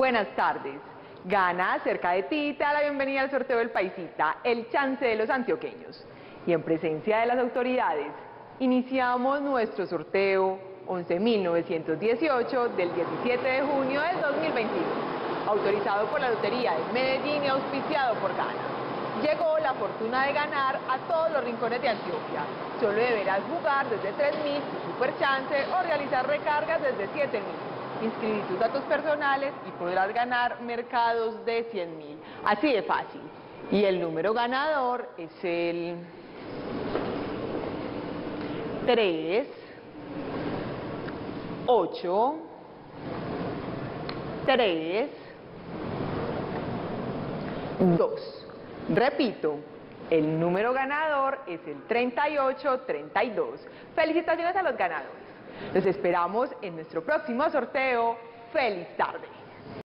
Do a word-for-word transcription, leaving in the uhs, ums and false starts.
Buenas tardes. Gana cerca de ti te da la bienvenida al sorteo del Paisita, el chance de los antioqueños. Y en presencia de las autoridades, iniciamos nuestro sorteo once mil novecientos dieciocho del diecisiete de junio del dos mil veintidós, autorizado por la Lotería de Medellín y auspiciado por Gana. Llegó la fortuna de ganar a todos los rincones de Antioquia. Solo deberás jugar desde tres mil, tu super chance, o realizar recargas desde siete mil. Inscribir tus datos personales y podrás ganar mercados de cien mil. Así de fácil. Y el número ganador es el tres, ocho, tres, dos. Repito, el número ganador es el treinta y ocho treinta y dos. Felicitaciones a los ganadores. Los esperamos en nuestro próximo sorteo. ¡Feliz tarde!